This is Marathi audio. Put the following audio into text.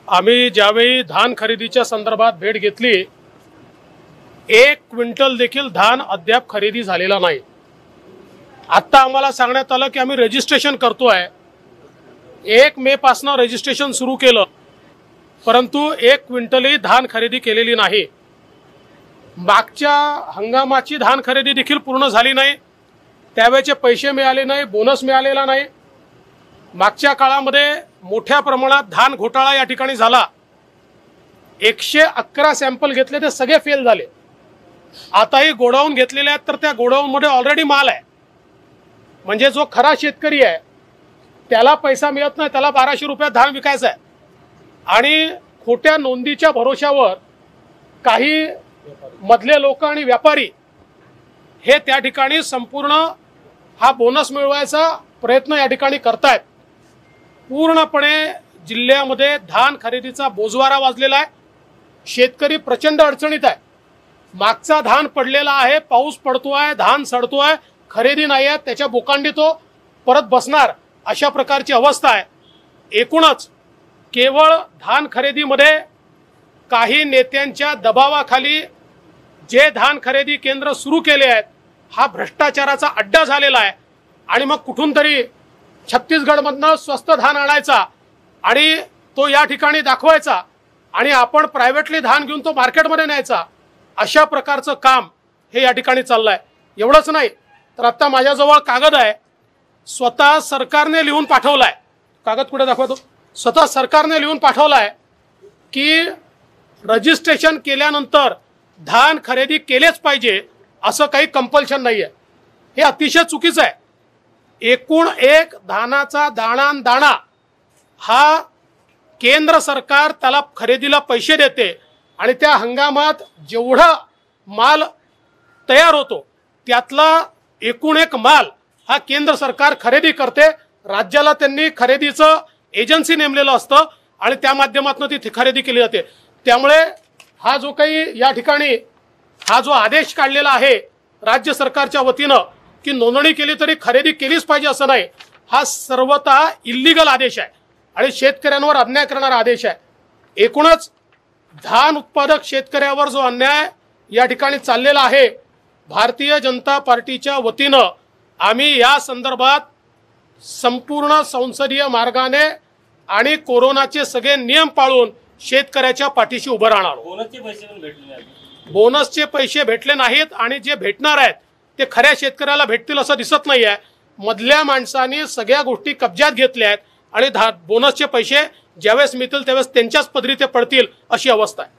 आम्ही ज्यावेळी धान खरेदीच्या संदर्भात भेट घेतली, 1 क्विंटल देखील धान अद्याप खरेदी झालेला नाही। आता आम्हाला सांगण्यात आलं की आम्ही रजिस्ट्रेशन करतोय। 1 मे पासून रजिस्ट्रेशन सुरू केलं, परंतु 1 क्विंटलही धान खरेदी केलेली नाही। मागच्या हंगामाची धान खरेदी देखील पूर्ण झाली नाही, त्यावेळेचे पैसे मिळाले नाही, बोनस मिळालेला नाही। मागच्या काळामध्ये मोठ्या प्रमाणात धान घोटाळा या ठिकाणी झाला। 111 सॅम्पल घेतले, ते सगळे फेल झाले। आताही गोडाऊन घेतलेले आहेत, तर त्या गोडाऊन मध्ये ऑलरेडी माल आहे। म्हणजे जो खरा शेतकरी आहे त्याला पैसा मिळत नाही, त्याला 1200 रुपयात धान विकायचं आहे आणि खोट्या नोंदीच्या भरोशावर काही मधले लोक आणि व्यापारी हे त्या ठिकाणी संपूर्ण हा बोनस मिळवायचा प्रयत्न या ठिकाणी करतायत। पूर्णपणे जिल्ह्यामध्ये धान खरेदीचा बोजवारा वाजलेला आहे। शेतकरी प्रचंड अडचणीत आहे। मागचा धान पडलेला आहे, पाऊस पडतोय, धान सडतोय, खरेदी नाही आहे, त्याच्या बोकांडी तो परत बसणार, अशा प्रकारची अवस्था आहे। एकूणच केवळ धान खरेदीमध्ये काही नेत्यांच्या दबावाखाली जे धान खरेदी केंद्र सुरू केले आहेत, हा भ्रष्टाचाराचा अड्डा झालेला आहे। आणि मग कुठून तरी छत्तीसगडमधनं स्वस्त धान आणायचा आणि तो या ठिकाणी दाखवायचा आणि आपण प्रायव्हेटली धान घेऊन तो मार्केटमध्ये न्यायचा, अशा प्रकारचं काम हे या ठिकाणी चाललंय। एवढंच नाही तर आता माझ्याजवळ कागद आहे, स्वतः सरकारने लिहून पाठवलाय। कागद कुठे दाखवतो? स्वतः सरकारने लिहून पाठवलाय की रजिस्ट्रेशन केल्यानंतर धान खरेदी केलेच पाहिजे, असं काही कंपल्शन नाहीये। हे अतिशय चुकीचं आहे। एकूण एक धानाचा दाणा हा केंद्र सरकार त्याला खरेदीला पैसे देते आणि त्या हंगामात जेवढा माल तयार होतो त्यातला एकूण एक माल हा केंद्र सरकार खरेदी करते। राज्याला त्यांनी खरेदीचं एजन्सी नेमलेलं असतं आणि त्या माध्यमातून ती खरेदी केली जाते। त्यामुळे हा जो काही या ठिकाणी हा जो आदेश काढलेला आहे राज्य सरकारच्या वतीनं की नोंदणी केली तरी खरेदी केलीच पाहिजे असं नाही, हा सर्वतः इल्लीगल आदेश आहे आणि शेतकऱ्यांवर अन्याय करणारा आदेश आहे। एकूणच धान उत्पादक शेतकऱ्यावर जो अन्याय या ठिकाणी चाललेला आहे, भारतीय जनता पार्टीच्या वतीनं आम्ही या संदर्भात संपूर्ण संसदीय मार्गाने आणि कोरोनाचे सगळे नियम पाळून शेतकऱ्याच्या पाठीशी उभं राहणार। बोनसचे पैसे भेटले नाहीत आणि जे भेटणार आहेत ते खऱ्या शेतकऱ्याला भेटतील असं दिसत नाहीये। मधल्या माणसांनी सगळ्या गोष्टी कब्जात घेतल्या आहेत आणि बोनसचे पैसे ज्यावेळेस मिळतील त्यावेळेस त्यांच्याच पदरी ते पडतील, अशी अवस्था आहे।